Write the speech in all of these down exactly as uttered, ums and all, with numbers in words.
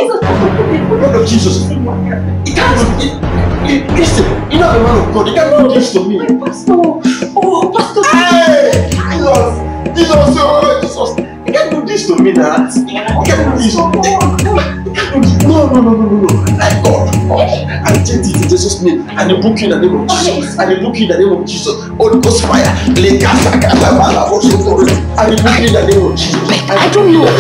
Blood of Jesus. He can't. He, he, listen, you're not a man of God. You can't do this to me. Pastor. Oh, Pastor. Hey, Jesus, Jesus, oh, Jesus. You can't do this to me now. You can't do this. You can't do this. No, no, no, no, no, no. Like God. I take it in Jesus' name. And they book you in the name of Jesus. And they book you in the name of Jesus. Holy Ghost fire. And they book you in the name of Jesus. I don't know.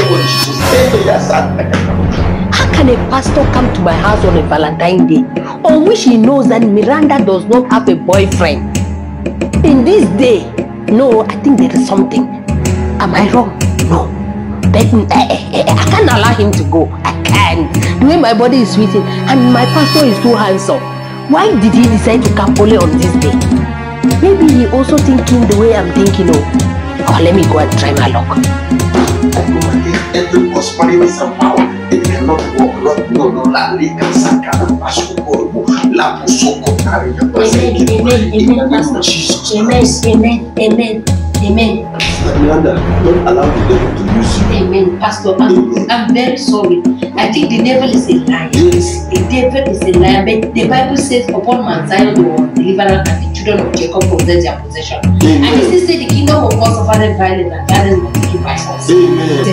How can a pastor come to my house on a Valentine's Day on which he knows that Miranda does not have a boyfriend? In this day, no, I think there is something. Am I wrong? No. But I, I, I can't allow him to go. I can't. The way my body is sweating and my pastor is too handsome. Why did he decide to come only on this day? Maybe he also thinking the way I'm thinking. Oh, oh let me go and try my luck. I go against every prosperity and power. It cannot walk, not no, no, la liga, sacana, paso, corvo, la pusoko, carry the Amen, amen, amen, Pastor. Jesus. Amen, amen, amen, amen. Miranda, don't allow the devil to use you. Amen, Pastor. I'm, I'm very sorry. I think the devil is a liar. Yes. The devil is a liar. But the Bible says, upon Mount Zion, the word deliverance and the children of Jacob possess their possession. Amen. And it still say the kingdom of God suffered violence and violence was taken by force. Amen.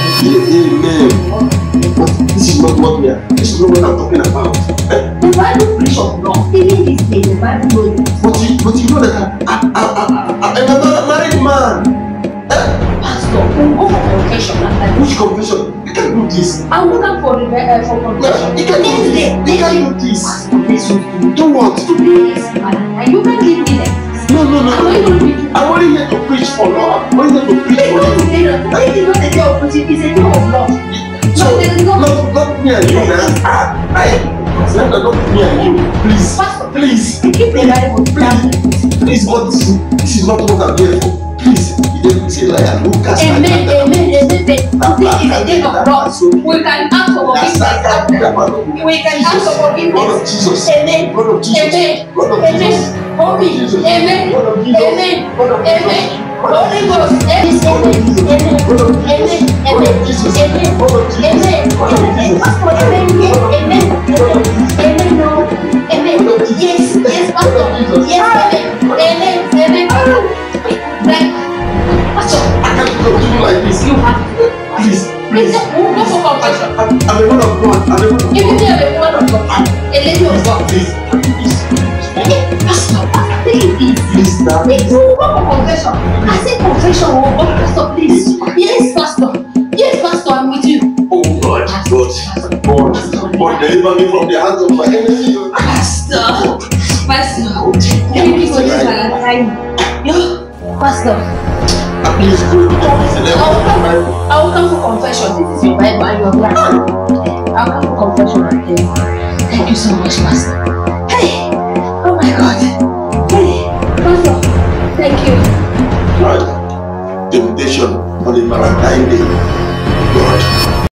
Amen. But this is not what we are. This is not what I'm talking about. The Bible preach of law. Even this day, the Bible knows it. But you, but you know that I, I, I, I, I'm a married man. Pastor, we'll go for confession after this. Which confession? You can't do this. I'm looking for the uh, for confession. You can't do this. You can't do this. Pastor, listen to me. Do what? Today is Valentine. You can't leave me like this. No, no, no. I'm not going to be. I'm only here to preach for love. I'm only here to preach for love. Today is not a day of preaching. It's a day of love. So, no, there is no. Not, not me and you now. I, not, not me and you. Please, Pastor, please, keep the Bible. please, please, but this, this is not what I'm here for. Please, you didn't say liar. Lucas. Amen, amen, amen. Today is a day of love. We can ask for forgiveness. We can ask for forgiveness. Amen. Amen. Amen. Holy. Amen. Amen. Amen. Holy Ghost. Amen. Amen. Amen. Amen. Amen. Amen. Pastor, amen. Amen. Amen. No. Amen. Yes. Yes, Pastor. Yes. Amen. Amen. Amen. Pastor, I can't continue like this. You have to. Please. Please, we'll go for confession. I'm, I'm a man of God. I'm a man of God. Even if you're a woman of God, a lady of God. Please, please. Pastor, please. Please, now. Please, we'll go for confession. I say confession, we'll go. Pastor, please. Yes, Pastor. Yes, Pastor, I'm with you. Oh, God, God, God, God, deliver me from the hands of my enemy. Pastor, Pastor, thank you for this Valentine. Yo, Pastor. Please go. I will come for confession. This is your Bible and your blood. I'll come for confession right here. Thank you so much, Pastor. Hey! Oh my God. Hey! Pastor, thank you. God, temptation on the Valentine Day. God.